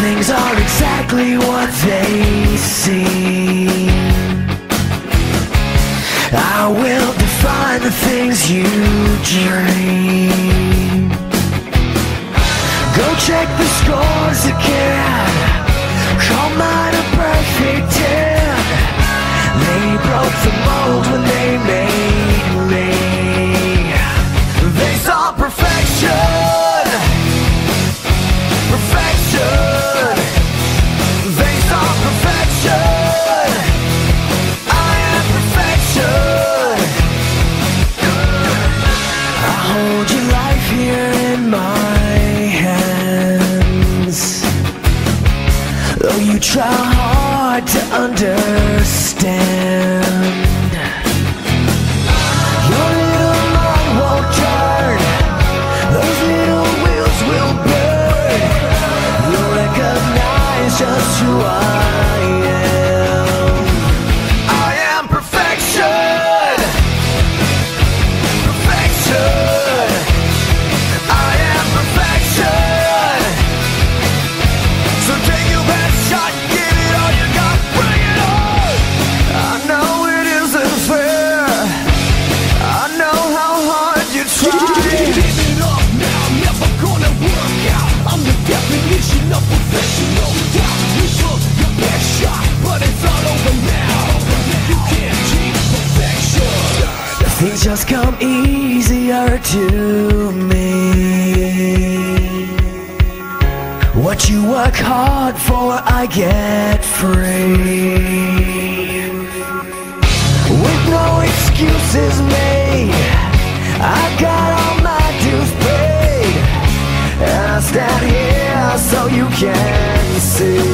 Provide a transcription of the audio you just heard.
things aren't exactly what they seem. I will define the things you dream. Go check the scores again. Call mine a perfect 10. They broke the mold when they made me. They saw perfection. Perfection. They saw perfection. I am perfection. I hold your life here in my hands. Though you try hard to understand, your little mind won't turn. Those little wheels will burn. You'll recognize just who I am. I am perfection. Perfection. I am perfection. So take your best shot, give it all you got, bring it on. I know it isn't fair. I know how hard you try. Give it up now, never gonna work out. I'm the definition of professional. Doubt you took your best shot, but it's all over now. You can't keep perfection. Things just come easier to me. What you work hard for, I get free. With no excuses made, I got all my dues paid. And I stand here so you can see.